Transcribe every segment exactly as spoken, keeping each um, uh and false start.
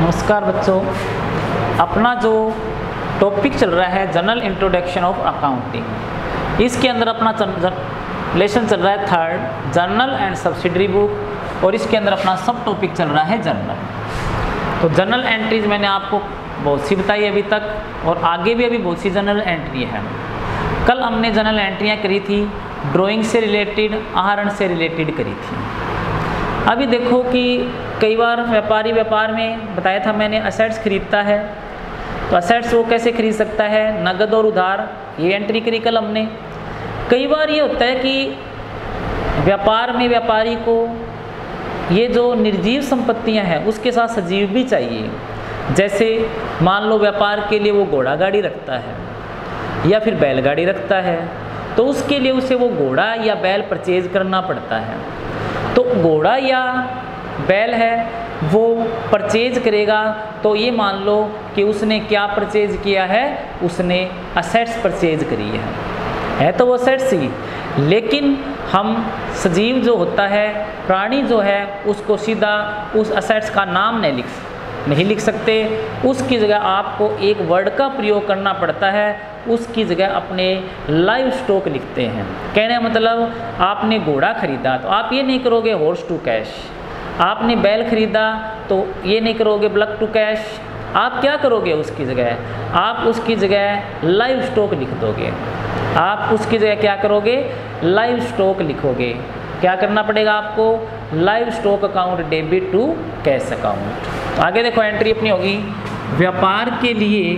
नमस्कार बच्चों, अपना जो टॉपिक चल रहा है जनरल इंट्रोडक्शन ऑफ अकाउंटिंग, इसके अंदर अपना लेसन चल रहा है third journal and subsidiary book, और इसके अंदर अपना सब टॉपिक चल रहा है जर्नल। तो जनरल एंट्रीज मैंने आपको बहुत सी बताई अभी तक, और आगे भी अभी बहुत सी जनरल एंट्री है। कल हमने जनरल एंट्रियाँ करी थी, ड्राइंग से रिलेटेड, आहरण से रिलेटेड करी थी। अभी देखो कि कई बार व्यापारी व्यापार में बताया था मैंने असेट्स खरीदता है, तो असेट्स वो कैसे खरीद सकता है, नगद और उधार, ये एंट्री करी कल हमने। कई बार ये होता है कि व्यापार में व्यापारी को ये जो निर्जीव संपत्तियां हैं उसके साथ सजीव भी चाहिए। जैसे मान लो व्यापार के लिए वो घोड़ा गाड़ी रखता है या फिर बैलगाड़ी रखता है, तो उसके लिए उसे वो घोड़ा या बैल परचेज करना पड़ता है। तो घोड़ा या बैल है वो परचेज करेगा, तो ये मान लो कि उसने क्या परचेज किया है, उसने असेट्स परचेज करी है है तो वो असेट्स ही। लेकिन हम सजीव जो होता है, प्राणी जो है, उसको सीधा उस असेट्स का नाम नहीं लिख नहीं लिख सकते। उसकी जगह आपको एक वर्ड का प्रयोग करना पड़ता है, उसकी जगह अपने लाइव स्टॉक लिखते हैं। कहने का मतलब, आपने घोड़ा खरीदा तो आप ये नहीं करोगे हॉर्स टू कैश, आपने बैल खरीदा तो ये नहीं करोगे ब्लक टू कैश। आप क्या करोगे उसकी जगह, आप उसकी जगह लाइव स्टॉक लिख दोगे। आप उसकी जगह क्या करोगे, लाइव स्टॉक लिखोगे। क्या करना पड़ेगा आपको, live stock account debit to cash account. तो आगे देखो एंट्री अपनी होगी, व्यापार के लिए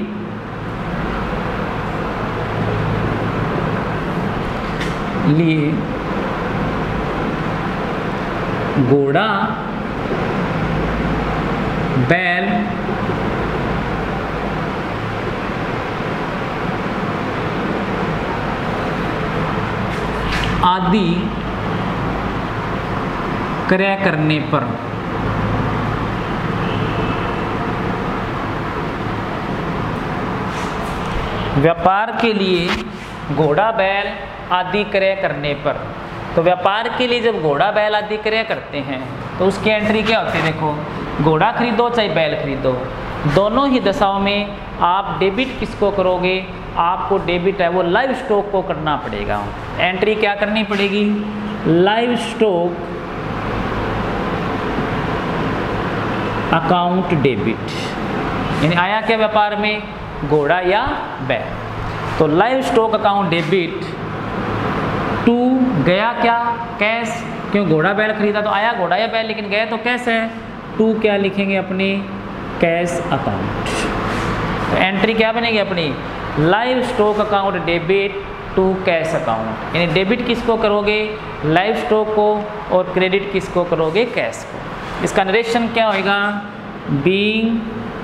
लिए घोड़ा बैल आदि क्रय करने पर व्यापार के लिए घोड़ा बैल आदि क्रय करने पर, तो व्यापार के लिए जब घोड़ा बैल आदि क्रय करते हैं तो उसकी एंट्री क्या होती है। देखो, घोड़ा खरीदो चाहे बैल खरीदो, दोनों ही दशाओं में आप डेबिट किसको करोगे, आपको डेबिट है वो लाइव स्टॉक को करना पड़ेगा। एंट्री क्या करनी पड़ेगी, लाइव स्टॉक अकाउंट डेबिट। यानी आया क्या व्यापार में, घोड़ा या बैल, तो live stock account debit to गया क्या, कैश, क्यों घोड़ा बैल खरीदा तो आया घोड़ा या बैल, लेकिन गया तो कैश है। टू क्या लिखेंगे अपनी, कैश अकाउंट। तो एंट्री क्या बनेगी अपनी, live stock account debit to cash account. यानी डेबिट किसको करोगे, लाइव स्टॉक को, और क्रेडिट किसको करोगे, कैश को। इसका नरेशन क्या होएगा, बीइंग,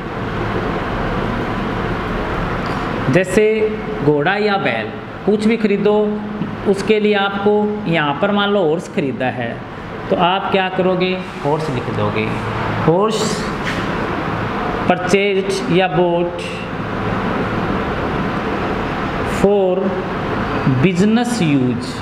जैसे घोड़ा या बैल कुछ भी खरीदो, उसके लिए आपको यहाँ पर मान लो हॉर्स खरीदा है, तो आप क्या करोगे, हॉर्स लिख दोगे। हॉर्स परचेज या बोट फॉर बिजनेस यूज,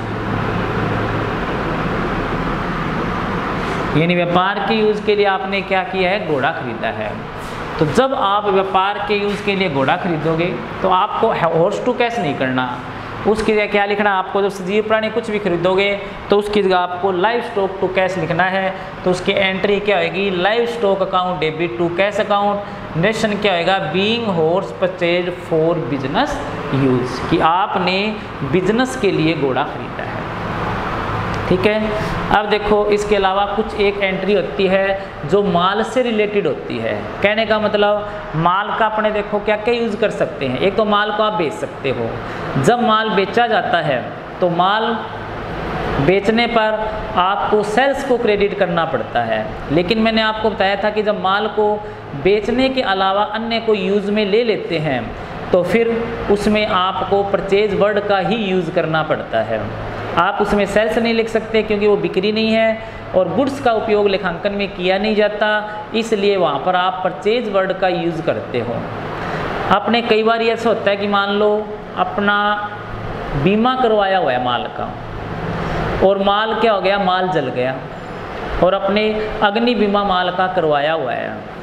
यानी व्यापार के यूज के लिए आपने क्या किया है, घोड़ा खरीदा है। तो जब आप व्यापार के यूज़ के लिए घोड़ा खरीदोगे तो आपको हॉर्स टू कैश नहीं करना, उसकी जगह क्या लिखना आपको, जब सजीव प्राणी कुछ भी खरीदोगे तो उसकी जगह आपको लाइव स्टॉक टू कैश लिखना है। तो उसकी एंट्री क्या होगी, live stock account debit to cash account. Narration क्या होएगा, being horse purchase for business use, कि आपने बिजनेस के लिए घोड़ा खरीदा है। ठीक है। अब देखो इसके अलावा कुछ एक एंट्री होती है जो माल से रिलेटेड होती है। कहने का मतलब, माल का अपने देखो क्या क्या यूज़ कर सकते हैं। एक तो माल को आप बेच सकते हो, जब माल बेचा जाता है तो माल बेचने पर आपको सेल्स को क्रेडिट करना पड़ता है। लेकिन मैंने आपको बताया था कि जब माल को बेचने के अलावा अन्य को यूज़ में ले लेते हैं तो फिर उसमें आपको परचेज वर्ड का ही यूज़ करना पड़ता है। आप उसमें सेल्स नहीं लिख सकते क्योंकि वो बिक्री नहीं है, और गुड्स का उपयोग लेखांकन में किया नहीं जाता, इसलिए वहाँ पर आप परचेज वर्ड का यूज़ करते हो। आपने कई बार ये ऐसा होता है कि मान लो अपना बीमा करवाया हुआ है माल का, और माल क्या हो गया, माल जल गया, और अपने अग्नि बीमा माल का करवाया हुआ है,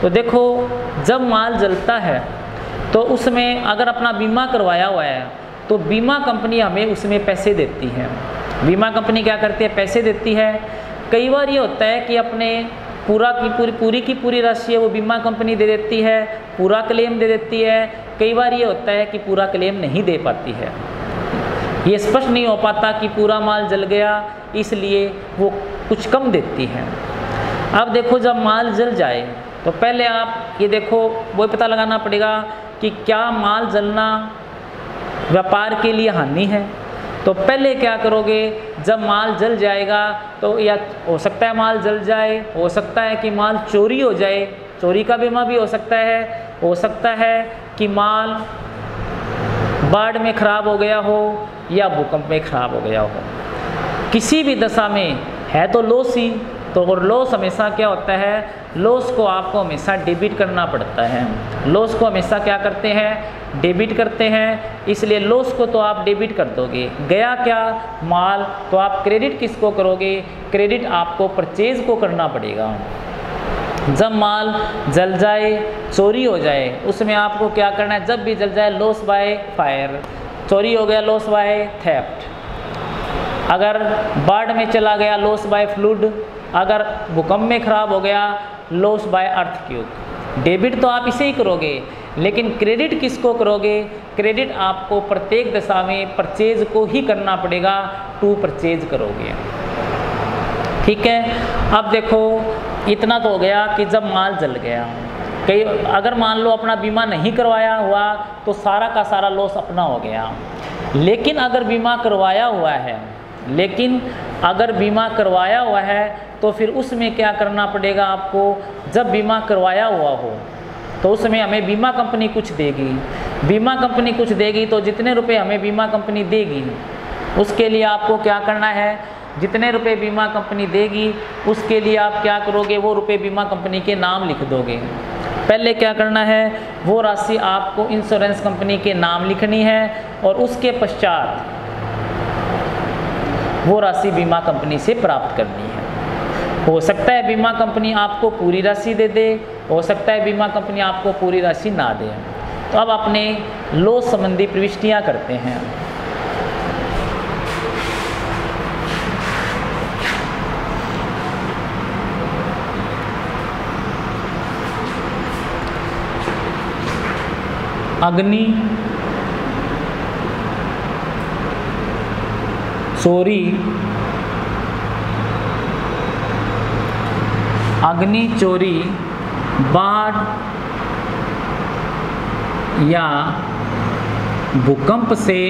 तो देखो जब माल जलता है तो उसमें अगर अपना बीमा करवाया हुआ है तो बीमा कंपनी हमें उसमें पैसे देती है। बीमा कंपनी क्या करती है, पैसे देती है। कई बार ये होता है कि अपने पूरा की पूरी पूरी की पूरी राशि है वो बीमा कंपनी दे देती है, पूरा क्लेम दे देती है। कई बार ये होता है कि पूरा क्लेम नहीं दे पाती है। ये स्पष्ट नहीं हो पाता कि पूरा माल जल गया, इसलिए वो कुछ कम देती है। अब देखो जब माल जल जाए तो पहले आप ये देखो वो पता लगाना पड़ेगा कि क्या माल जलना व्यापार के लिए हानि है। तो पहले क्या करोगे, जब माल जल जाएगा तो या हो सकता है माल जल जाए, हो सकता है कि माल चोरी हो जाए, चोरी का बीमा भी हो सकता है, हो सकता है कि माल बाढ़ में ख़राब हो गया हो या भूकंप में ख़राब हो गया हो। किसी भी दशा में है तो लॉस ही। तो और लॉस हमेशा क्या होता है, लॉस को आपको हमेशा डेबिट करना पड़ता है। लॉस को हमेशा क्या करते हैं, डेबिट करते हैं। इसलिए लॉस को तो आप डेबिट कर दोगे। गया क्या माल, तो आप क्रेडिट किसको करोगे, क्रेडिट आपको परचेज को करना पड़ेगा। जब माल जल जाए, चोरी हो जाए, उसमें आपको क्या करना है, जब भी जल जाए लॉस बाय फायर, चोरी हो गया लॉस बाय थेफ्ट, अगर बाढ़ में चला गया लॉस बाय फ्लूड, अगर भूकंप में ख़राब हो गया लॉस बाय अर्थक्वेक। डेबिट तो आप इसे ही करोगे, लेकिन क्रेडिट किसको करोगे, क्रेडिट आपको प्रत्येक दशा में परचेज को ही करना पड़ेगा, टू परचेज करोगे। ठीक है। अब देखो इतना तो हो गया कि जब माल जल गया। कई अगर मान लो अपना बीमा नहीं करवाया हुआ तो सारा का सारा लॉस अपना हो गया। लेकिन अगर बीमा करवाया हुआ है लेकिन अगर बीमा करवाया हुआ है तो फिर उसमें क्या करना पड़ेगा आपको, जब बीमा करवाया हुआ हो तो उसमें हमें बीमा कंपनी कुछ देगी। बीमा कंपनी कुछ देगी तो जितने रुपए हमें बीमा कंपनी देगी उसके लिए आपको क्या करना है, जितने रुपए बीमा कंपनी देगी उसके लिए आप क्या करोगे, वो रुपए बीमा कंपनी के नाम लिख दोगे। पहले क्या करना है, वो राशि आपको इंश्योरेंस कंपनी के नाम लिखनी है और उसके पश्चात वो राशि बीमा कंपनी से प्राप्त करनी है। हो सकता है बीमा कंपनी आपको पूरी राशि दे दे, हो सकता है बीमा कंपनी आपको पूरी राशि ना दे। तो अब अपने लॉस संबंधी प्रविष्टियाँ करते हैं। अग्नि चोरी, अग्नि चोरी, बाढ़ या भूकंप से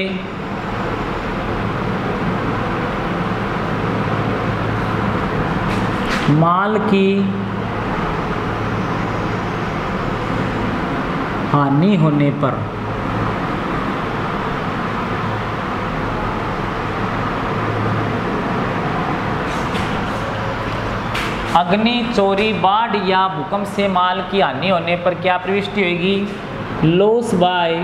माल की हानि होने पर अग्नि चोरी, बाढ़ या भूकंप से माल की हानि होने पर क्या प्रविष्टि होगी, लॉस बाय।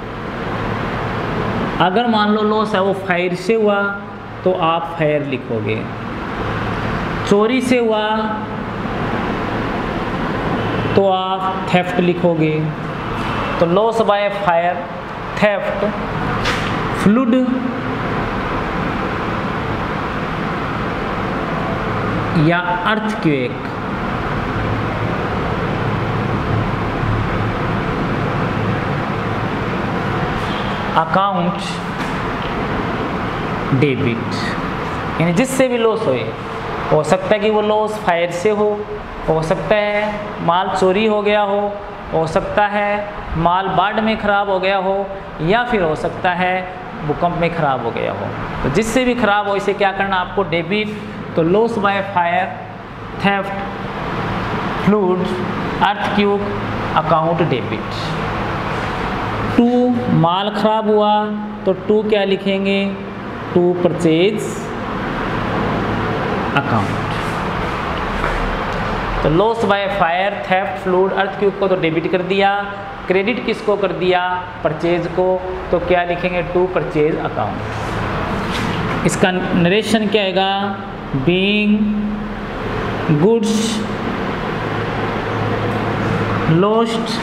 अगर मान लो लॉस है वो फायर से हुआ तो आप फायर लिखोगे, चोरी से हुआ तो आप थेफ्ट लिखोगे। तो loss by fire, theft, flood या अर्थक्वेक, अकाउंट डेबिट, यानी जिससे भी लॉस होए, हो सकता है कि वो लॉस फायर से हो, हो सकता है माल चोरी हो गया हो, हो सकता है माल बाढ़ में ख़राब हो गया हो, या फिर हो सकता है भूकंप में ख़राब हो गया हो। तो जिससे भी ख़राब हो इसे क्या करना आपको, डेबिट। तो loss by fire, theft, flood, earthquake, account debit. टू माल ख़राब हुआ तो टू क्या लिखेंगे, टू परचेज अकाउंट। तो loss by fire, theft, flood, earthquake को तो डेबिट कर दिया, क्रेडिट किसको कर दिया, परचेज को। तो क्या लिखेंगे, टू परचेज अकाउंट। इसका नरेशन क्या आएगा, being goods lost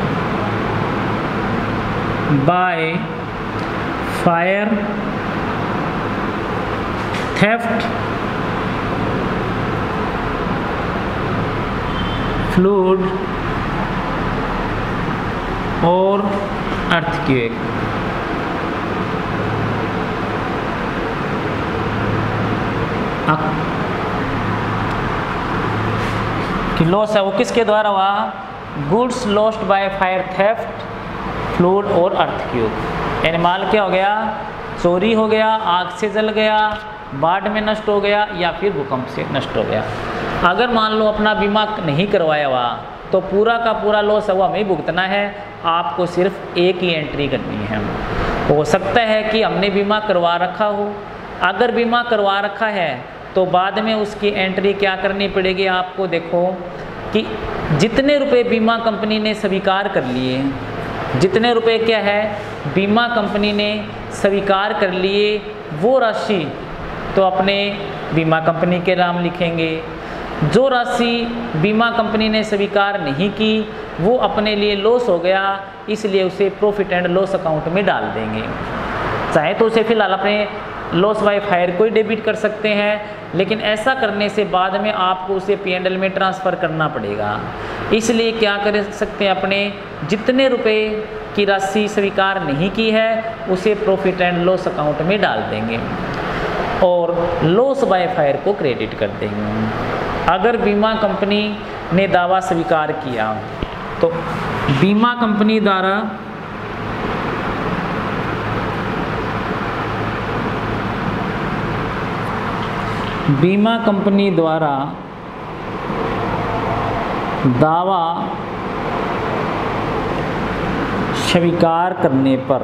by fire, theft, flood और earthquake। कि लॉस है वो किसके द्वारा हुआ? Goods lost by fire, theft, flood और अर्थक्वेक। यानी माल क्या हो गया? चोरी हो गया, आग से जल गया, बाढ़ में नष्ट हो गया या फिर भूकंप से नष्ट हो गया। अगर मान लो अपना बीमा नहीं करवाया हुआ तो पूरा का पूरा लॉस है वो हमें भुगतना है। आपको सिर्फ एक ही एंट्री करनी है। हो सकता है कि हमने बीमा करवा रखा हो, अगर बीमा करवा रखा है तो बाद में उसकी एंट्री क्या करनी पड़ेगी आपको? देखो कि जितने रुपए बीमा कंपनी ने स्वीकार कर लिए, जितने रुपए क्या है बीमा कंपनी ने स्वीकार कर लिए, वो राशि तो अपने बीमा कंपनी के नाम लिखेंगे। जो राशि बीमा कंपनी ने स्वीकार नहीं की वो अपने लिए लॉस हो गया, इसलिए उसे प्रॉफिट एंड लॉस अकाउंट में डाल देंगे। चाहे तो उसे फिलहाल अपने लॉस बाय फायर को ही डेबिट कर सकते हैं, लेकिन ऐसा करने से बाद में आपको उसे पी एंड एल में ट्रांसफ़र करना पड़ेगा। इसलिए क्या कर सकते हैं, अपने जितने रुपए की राशि स्वीकार नहीं की है उसे प्रॉफिट एंड लॉस अकाउंट में डाल देंगे और लॉस बाय फायर को क्रेडिट कर देंगे। अगर बीमा कंपनी ने दावा स्वीकार किया तो बीमा कंपनी द्वारा बीमा कंपनी द्वारा दावा स्वीकार करने पर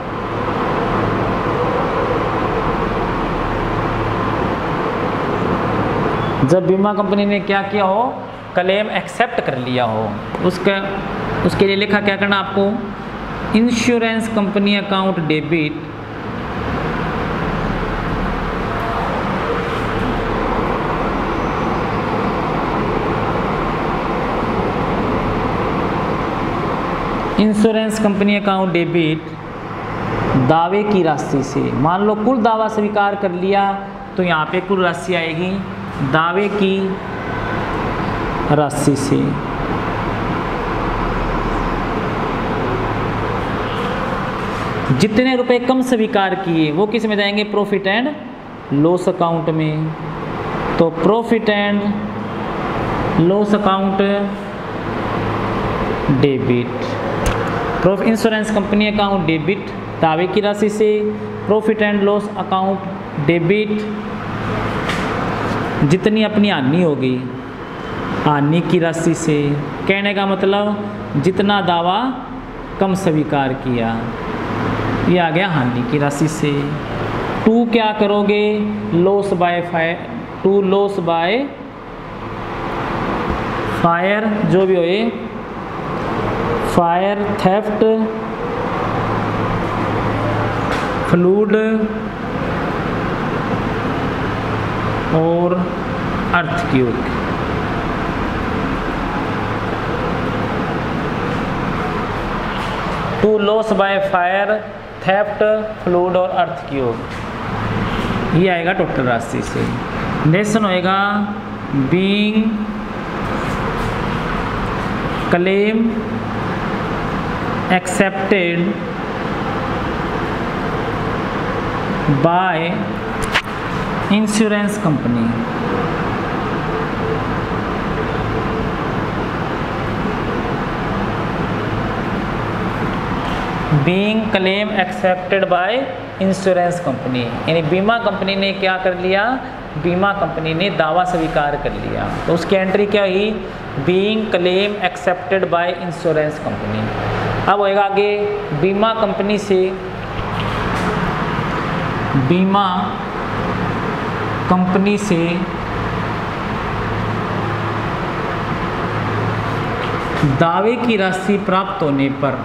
जब बीमा कंपनी ने क्या किया हो, क्लेम एक्सेप्ट कर लिया हो, उसका उसके लिए लिखा क्या करना आपको? Insurance company account debit insurance company account debit दावे की राशि से। मान लो कुल दावा स्वीकार कर लिया तो यहाँ पे कुल राशि आएगी दावे की राशि से। जितने रुपए कम स्वीकार किए वो किस में जाएंगे? प्रॉफिट एंड लॉस अकाउंट में। तो profit and loss account debit, profit insurance company account debit दावे की राशि से, profit and loss account debit जितनी अपनी हानि होगी हानि की राशि से। कहने का मतलब जितना दावा कम स्वीकार किया, ये आ गया हानि की राशि से। टू क्या करोगे? Loss by fire, to loss by fire जो भी हो ये फायर, थेफ्ट, फ्लूड और earthquake. To loss by fire, theft, flood और अर्थक्वेक, ये आएगा टोटल राशि से। नेक्स्ट होएगा being claim accepted by insurance company। being claim accepted by insurance company, यानी बीमा कंपनी ने क्या कर लिया? बीमा कंपनी ने दावा स्वीकार कर लिया तो उसकी एंट्री क्या हुई? being claim accepted by insurance company। अब होएगा आगे बीमा कंपनी से बीमा कंपनी से दावे की राशि प्राप्त होने पर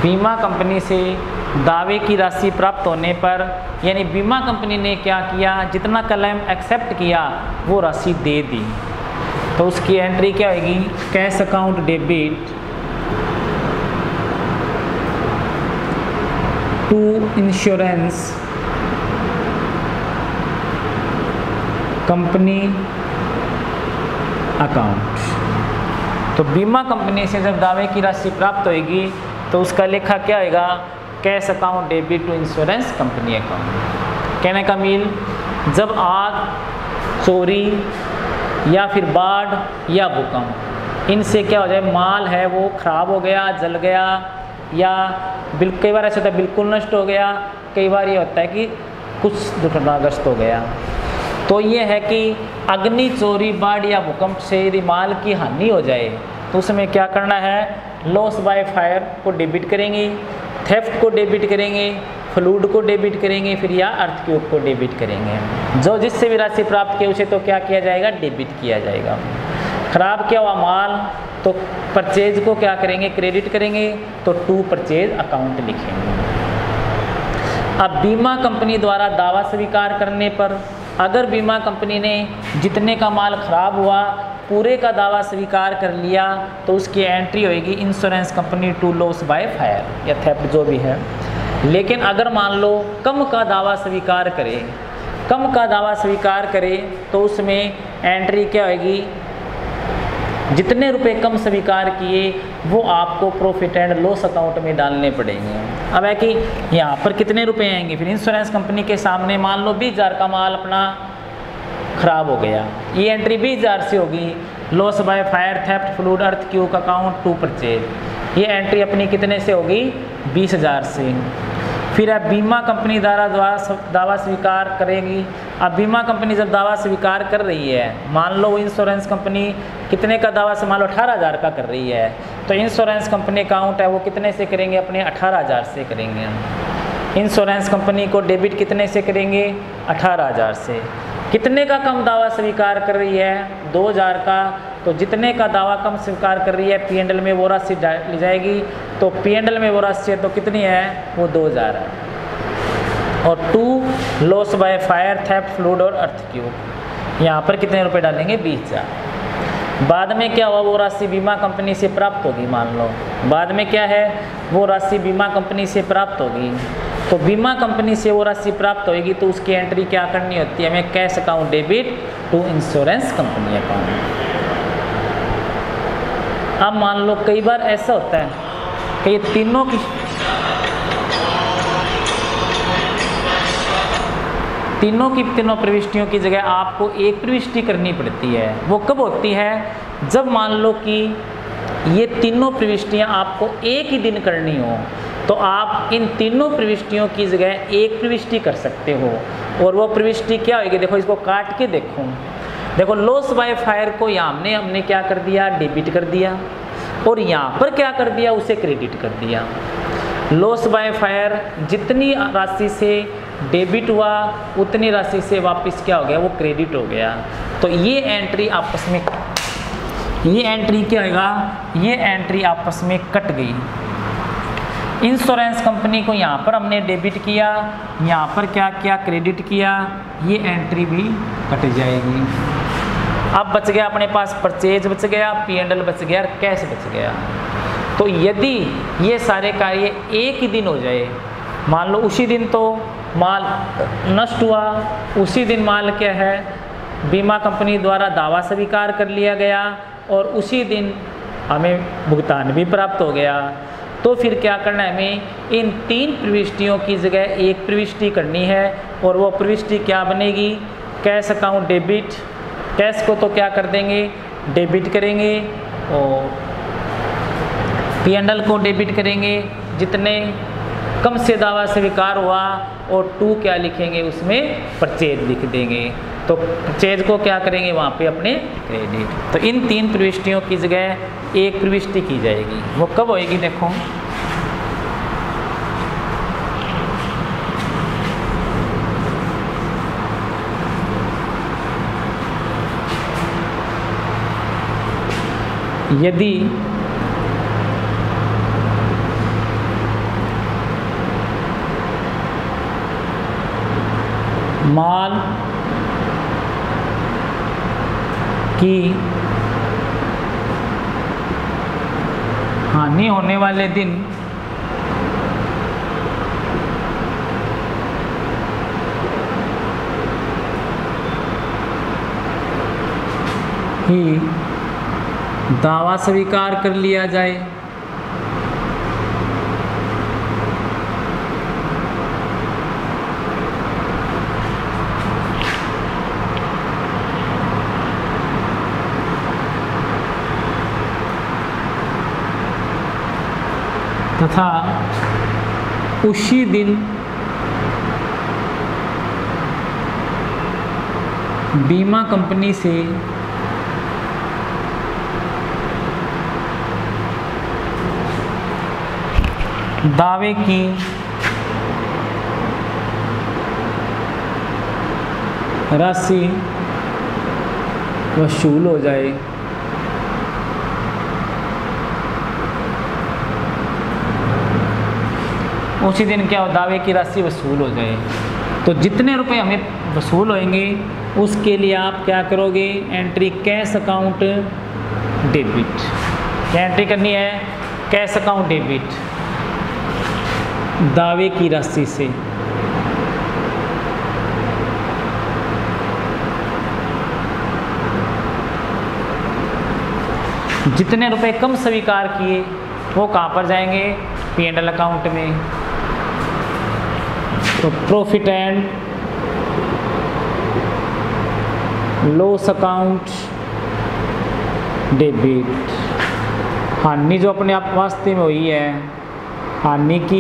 बीमा कंपनी से दावे की राशि प्राप्त होने पर, यानी बीमा कंपनी ने क्या किया, जितना क्लेम एक्सेप्ट किया वो राशि दे दी, तो उसकी एंट्री क्या होगी, cash account debit to insurance company account. तो बीमा कंपनी से जब दावे की राशि प्राप्त होगी तो उसका लेखा क्या होगा, cash account debit to insurance company account. कहने का मीन, जब आग, चोरी या फिर बाढ़ या भूकंप, इनसे क्या हो जाए, माल है वो ख़राब हो गया, जल गया, या बिल कई बार ऐसा होता है बिल्कुल नष्ट हो गया, कई बार ये होता है कि कुछ दुर्घटनाग्रस्त हो गया। तो ये है कि अग्नि, चोरी, बाढ़ या भूकंप से यदि माल की हानि हो जाए तो उसमें क्या करना है, लॉस बाय फायर को डेबिट करेंगे, थेफ्ट को डेबिट करेंगे, फ्लूड को डेबिट करेंगे, फिर या अर्थक्वेक को डेबिट करेंगे। जो जिससे भी राशि प्राप्त की उसे तो क्या किया जाएगा, डेबिट किया जाएगा। खराब किया हुआ माल तो परचेज को क्या करेंगे, क्रेडिट करेंगे, तो टू परचेज अकाउंट लिखेंगे। अब बीमा कंपनी द्वारा दावा स्वीकार करने पर, अगर बीमा कंपनी ने जितने का माल खराब हुआ पूरे का दावा स्वीकार कर लिया तो उसकी एंट्री होएगी insurance company to loss by fire या थेफ्ट जो भी है। लेकिन अगर मान लो कम का दावा स्वीकार करे, कम का दावा स्वीकार करे तो उसमें एंट्री क्या होएगी, जितने रुपए कम स्वीकार किए वो आपको प्रॉफिट एंड लॉस अकाउंट में डालने पड़ेंगे। अब है कि यहाँ पर कितने रुपए आएंगे, फिर इंश्योरेंस कंपनी के सामने मान लो बीस हज़ार का माल अपना खराब हो गया, ये एंट्री बीस हज़ार से होगी, loss by fire, theft, flood, earthquake account to purchase, ये एंट्री अपनी कितने से होगी, बीस हज़ार से। फिर अब बीमा कंपनी द्वारा दावा स्वीकार करेगी। अब बीमा कंपनी जब दावा स्वीकार कर रही है, मान लो वो इंश्योरेंस कंपनी कितने का दावा से, मान लो अठारह हज़ार का कर रही है, तो इंश्योरेंस कंपनी अकाउंट है वो कितने से करेंगे, अपने अठारह हज़ार से करेंगे। इंश्योरेंस कंपनी को डेबिट कितने से करेंगे, अठारह हज़ार से। कितने का कम दावा स्वीकार कर रही है, दो हज़ार का, तो जितने का दावा कम स्वीकार कर रही है पी एंड एल में वो राशि ली जाएगी, तो पी एंड एल में वो राशि है तो कितनी है, वो दो हज़ार है। और to loss by fire, theft, flood और अर्थक्वेक, यहाँ पर कितने रुपए डालेंगे, बीस हज़ार। बाद में क्या हुआ, वो राशि बीमा कंपनी से प्राप्त होगी, मान लो बाद में क्या है, वो राशि बीमा कंपनी से प्राप्त होगी, तो बीमा कंपनी से वो राशि प्राप्त होगी तो उसकी एंट्री क्या करनी होती है हमें, cash account debit to insurance company account. अब मान लो कई बार ऐसा होता है कि ये तीनों की तीनों की तीनों प्रविष्टियों की जगह आपको एक प्रविष्टि करनी पड़ती है। वो कब होती है, जब मान लो कि ये तीनों प्रविष्टियां आपको एक ही दिन करनी हो, तो आप इन तीनों प्रविष्टियों की जगह एक प्रविष्टि कर सकते हो। और वो प्रविष्टि क्या होगी, देखो इसको काट के देखो, देखो लॉस बाय फायर को यहाँ हमने हमने क्या कर दिया, डेबिट कर दिया, और यहाँ पर क्या कर दिया, उसे क्रेडिट कर दिया। लॉस बाय फायर जितनी राशि से डेबिट हुआ उतनी राशि से वापस क्या हो गया, वो क्रेडिट हो गया। तो ये एंट्री आपस में, ये एंट्री क्या होगा, ये एंट्री आपस में कट गई। इंश्योरेंस कंपनी को यहाँ पर हमने डेबिट किया, यहाँ पर क्या किया, क्रेडिट किया, ये एंट्री भी कट जाएगी। अब बच गया अपने पास परचेज बच गया, पी एंड एल बच गया, कैश बच गया। तो यदि ये सारे कार्य एक ही दिन हो जाए, मान लो उसी दिन तो माल नष्ट हुआ, उसी दिन माल क्या है, बीमा कंपनी द्वारा दावा स्वीकार कर लिया गया और उसी दिन हमें भुगतान भी प्राप्त हो गया, तो फिर क्या करना है, हमें इन तीन प्रविष्टियों की जगह एक प्रविष्टि करनी है। और वो प्रविष्टि क्या बनेगी, कैश अकाउंट डेबिट, कैश को तो क्या कर देंगे, डेबिट करेंगे, और पी एंड एल को डेबिट करेंगे जितने कम से दावा स्वीकार हुआ, और टू क्या लिखेंगे, उसमें परचेज लिख देंगे, तो परचेज को क्या करेंगे वहाँ पे अपने क्रेडिट। तो इन तीन प्रविष्टियों की जगह एक प्रविष्टि की जाएगी। वो कब होएगी, देखो यदि माल की हानि होने वाले दिन ही दावा स्वीकार कर लिया जाए। तथा उसी दिन बीमा कंपनी से दावे की राशि वसूल हो जाए। उसी दिन क्या हो, दावे की राशि वसूल हो जाए। तो जितने रुपए हमें वसूल होंगे उसके लिए आप क्या करोगे, एंट्री कैश अकाउंट डेबिट। क्या एंट्री करनी है, कैश अकाउंट डेबिट, दावे की राशि से। जितने रुपए कम स्वीकार किए वो कहाँ पर जाएंगे, पी एंड एल अकाउंट में। तो profit and loss account debit. हानि जो अपने आप वास्ते में हुई है, हानि की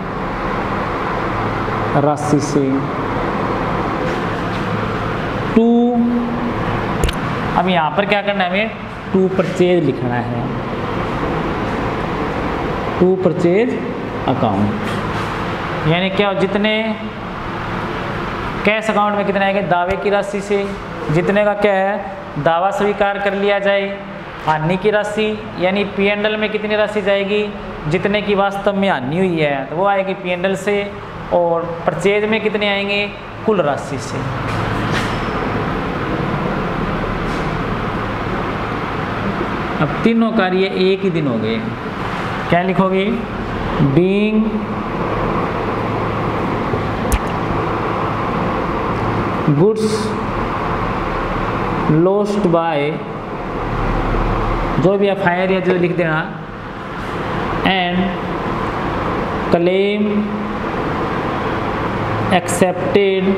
राशि से। टू, अब यहाँ पर क्या करना है, हमें टू परचेज लिखना है, टू परचेज अकाउंट। यानी क्या, जितने कैश अकाउंट में कितने आएंगे, दावे की राशि से। जितने का क्या है, दावा स्वीकार कर लिया जाए। हानि की राशि यानी पी एंड एल में कितनी राशि जाएगी, जितने की वास्तव में हानि हुई है तो वो आएगी पी एंड एल से। और परचेज में कितने आएंगे, कुल राशि से। अब तीनों कार्य एक ही दिन हो गए। क्या लिखोगे, बीइंग गुड्स लॉस्ट बाय, जो भी एफ आई आर या जो लिख देना, and claim accepted,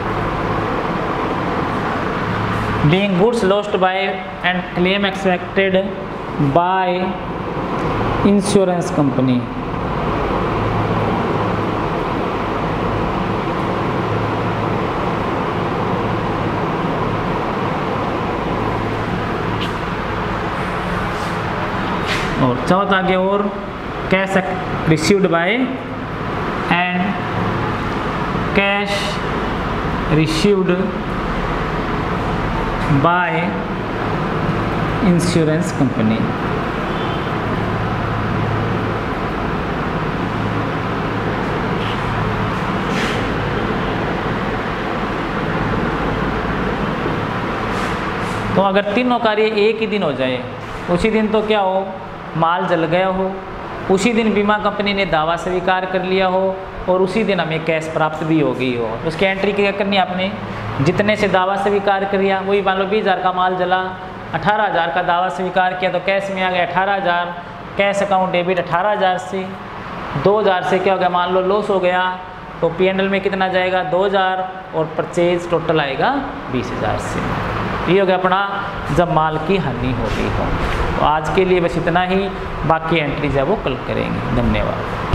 being goods lost by and claim accepted by insurance company. और चौथा आगे, और cash received by and cash received by insurance company. तो अगर तीनों कार्य एक ही दिन हो जाए, उसी दिन तो क्या हो, माल जल गया हो, उसी दिन बीमा कंपनी ने दावा स्वीकार कर लिया हो, और उसी दिन हमें कैश प्राप्त भी हो गई हो। उसकी एंट्री क्या करनी है आपने, जितने से दावा स्वीकार किया, वही मान लो बीस हज़ार का माल जला, अठारह हज़ार का दावा स्वीकार किया तो कैश में आ गया अठारह हज़ार, कैश अकाउंट डेबिट अठारह हज़ार से। दो हज़ार से क्या हो गया, मान लो लॉस हो गया तो पी एंड एल में कितना जाएगा, दो हज़ार, और परचेज टोटल आएगा बीस हज़ार से। ये हो गया अपना जब माल की हानि हो गई हो। तो आज के लिए बस इतना ही, बाकी एंट्रीज है वो कल करेंगे। धन्यवाद।